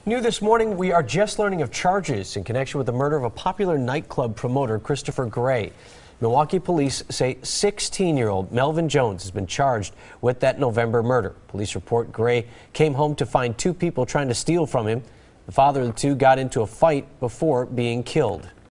New this morning, we are just learning of charges in connection with the murder of a popular nightclub promoter, Christopher Gray. Milwaukee police say 16-year-old Melvin Jones has been charged with that November murder. Police report Gray came home to find two people trying to steal from him. The father of the two got into a fight before being killed.